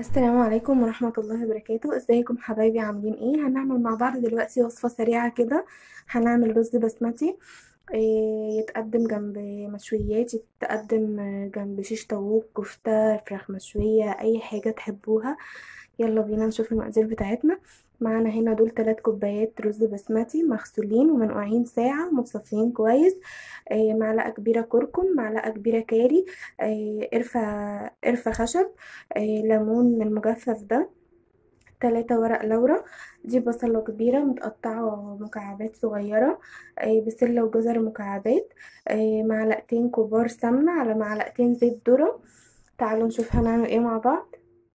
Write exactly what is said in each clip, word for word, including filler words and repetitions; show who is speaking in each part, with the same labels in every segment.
Speaker 1: السلام عليكم ورحمة الله وبركاته. ازيكم حبايبي؟ عاملين ايه؟ هنعمل مع بعض دلوقتي وصفة سريعة كده. هنعمل رز بسمتي. إيه، يتقدم جنب مشويات، يتقدم جنب شيش طاووق، كفتة، فراخ مشوية، اي حاجة تحبوها. يلا بينا نشوف المقادير بتاعتنا. معانا هنا دول ثلاث كوبايات رز بسمتي مغسولين ومنقوعين ساعة متصفيين كويس. إيه، معلقة كبيرة كركم، معلقة كبيرة كاري، إيه، قرفة قرفة خشب، إيه، ليمون المجفف ده، تلاتة ورق لورا. دي بصلة كبيرة متقطعة مكعبات صغيرة. إيه، بسلة وجزر مكعبات. إيه، معلقتين كبار سمنة على معلقتين زيت ذرة. تعالوا نشوف هنعمل ايه مع بعض.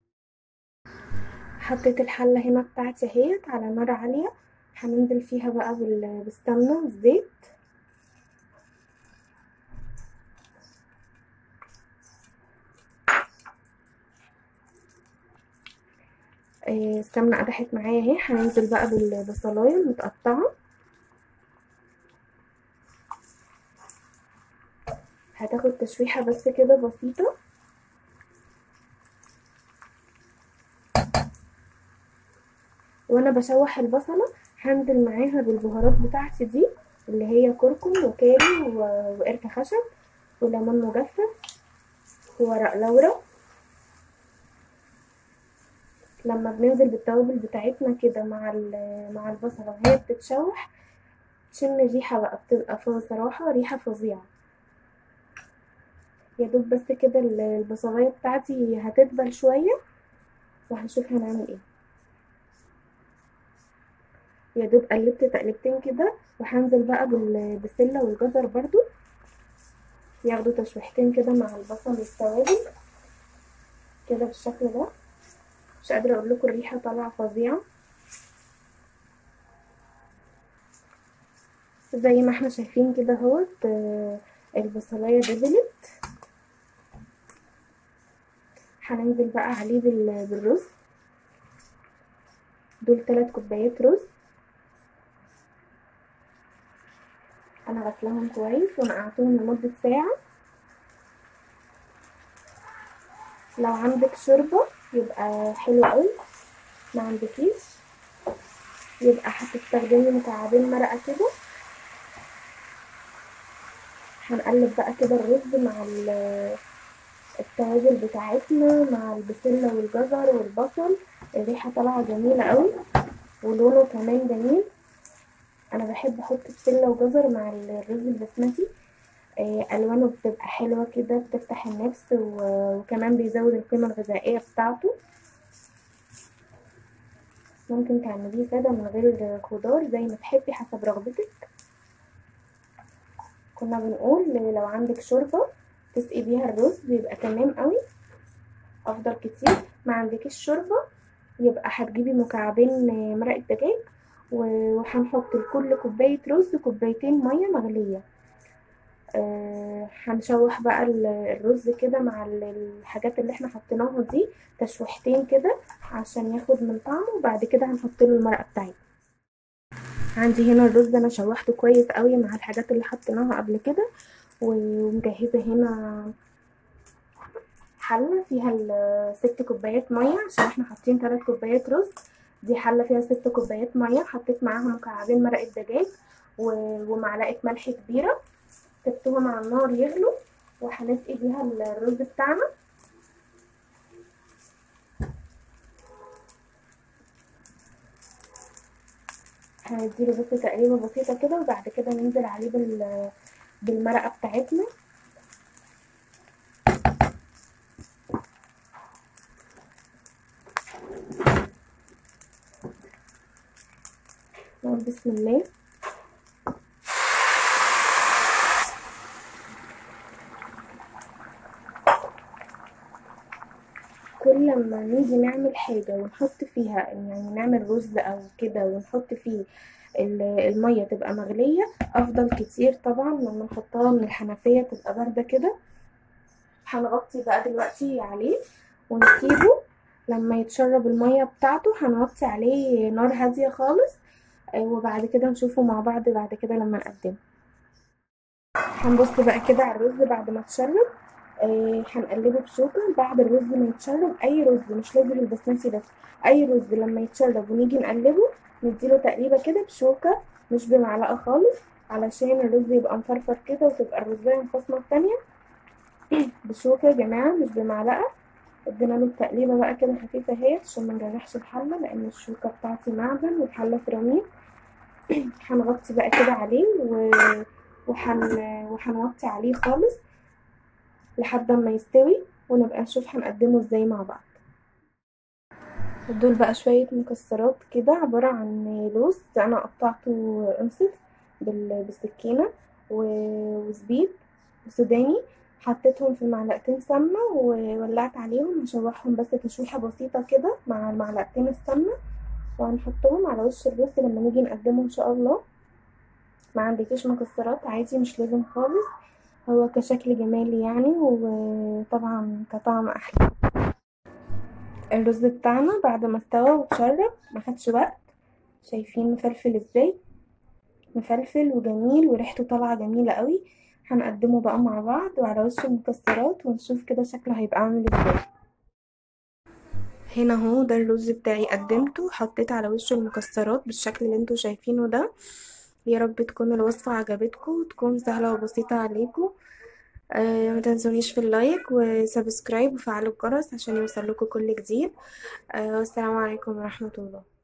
Speaker 1: حطيت الحلة هنا بتاعتي اهيت على نار عالية. هننزل فيها بقى بال- بالسمنة والزيت. إيه، السمنة قدحت معايا اهي. هننزل بقى بالبصلاية المتقطعة. هتاخد تشويحة بس كده بسيطة. وانا بشوح البصلة هنزل معاها بالبهارات بتاعتي دي، اللي هي كركم وكاري و- وقرفة خشب وليمون مجفف وورق لورا. لما بننزل بالتوابل بتاعتنا كده مع ال- مع البصلة وهي بتتشوح، تشم الريحة بقى، بتبقى بصراحة ريحة فظيعة. يا دوب بس كده ال- البصلاية بتاعتي هتدبل شوية وهنشوف هنعمل ايه. يا دوب قلبت تقلبتين كده وهنزل بقى بالبسلة والجزر برضو، ياخدوا تشويحتين كده مع البصل والتوابل كده بالشكل ده. مش قادرة اقول لكم الريحة طالعة فظيعة. زي ما احنا شايفين كده اهوت. آه، البصلاية دبلت. هننزل بقى عليه بال- بالرز. دول ثلاث كوبايات رز. انا غسلاهم كويس ونقعتهم لمدة ساعة. لو عندك شوربة يبقى حلو قوي، ما عندكيش يبقى هتستخدمي مكعبين مرقة كده. هنقلب بقى كده الرز مع ال- التوابل بتاعتنا مع البسلة والجزر والبصل. الريحة طالعة جميلة قوي ولونه كمان جميل. انا بحب احط بسلة وجزر مع الرز البسمتي. آه، الوانه بتبقى حلوة كده، بتفتح النفس و- وكمان بيزود القيمة الغذائية بتاعته. ممكن تعمليه سادة من غير خضار زي ما تحبي حسب رغبتك. كنا بنقول لو عندك شوربة تسقي بيها الرز بيبقى تمام قوي، افضل كتير. ما عندكيش شوربة يبقى هتجيبي مكعبين مرقة دجاج، وهنحط لكل كوباية رز كوبايتين مية مغلية. آه، هنشوح بقى الرز كده مع الحاجات اللي احنا حطيناها دي تشويحتين كده عشان ياخد من طعمه، وبعد كده هنحط له المرقة بتاعتنا. عندي هنا الرز انا شوحته كويس قوي مع الحاجات اللي حطيناها قبل كده، ومجهزة هنا حلة فيها ست كوبايات مية عشان احنا حاطين ثلاث كوبايات رز. دي حلة فيها ست كوبايات مية، حطيت معاها مكعبين مرقة دجاج ومعلقة ملح كبيرة. سبتهم على النار يغلوا وهنسقي بيها الرز بتاعنا. هنديله بس تقريبا بسيطة كده وبعد كده ننزل عليه بال بالمرقة بتاعتنا. نقول بسم الله. كل لما نيجي نعمل حاجة ونحط فيها، يعني نعمل رز او كده ونحط فيه المية تبقى مغلية افضل كتير طبعا لما نحطها من الحنفية تبقى باردة كده. هنغطي بقى دلوقتي عليه ونسيبه لما يتشرب المية بتاعته. هنغطي عليه نار هادية خالص، وبعد كده نشوفه مع بعض بعد كده لما نقدمه. هنبص بقى كده على الرز بعد ما اتشرب. آه هنقلبه بشوكة بعد الرز ما يتشرب. اي رز، مش لازم البسمتي بس، اي رز لما يتشرب ونيجي نقلبه نديله تقليبة كده بشوكة، مش بمعلقة خالص، علشان الرز يبقى مفرفر كده وتبقى الرزاية مخصمة التانية. بشوكة يا جماعة مش بمعلقة. ادينا له التقليبة بقى كده خفيفة اهي عشان ما نجرحش الحلة، لان الشوكة بتاعتي معدن والحلة سيراميك. هنغطي بقى كده عليه و... وحن... وهنغطي عليه خالص لحد ما يستوي، ونبقى نشوف هنقدمه ازاي مع بعض. دول بقى شوية مكسرات كده، عبارة عن لوز انا قطعته انصف بال... بالسكينة، و- وزبيب وسوداني. حطيتهم في معلقتين سمنة وولعت عليهم، هشوحهم بس تشويحة بسيطة كده مع معلقتين السمنة، وهنحطهم على وش الرز لما نيجي نقدمه ان شاء الله. ما عندكيش مكسرات عادي، مش لازم خالص، هو كشكل جمالي يعني، وطبعا كطعم احلى. الرز بتاعنا بعد ما استوى واتشرب ما خدش وقت، شايفين مفلفل ازاي؟ مفلفل وجميل وريحته طالعه جميله قوي. هنقدمه بقى مع بعض وعلى وش المكسرات ونشوف كده شكله هيبقى عامل ازاي. هنا اهو ده الرز بتاعي قدمته، حطيت على وشه المكسرات بالشكل اللي انتوا شايفينه ده. يا رب تكون الوصفة عجبتكم وتكون سهلة وبسيطة عليكم. آه ما تنسونيش في اللايك وسبسكرايب وفعلوا الجرس عشان يوصلكوا كل جديد. آه والسلام عليكم ورحمة الله.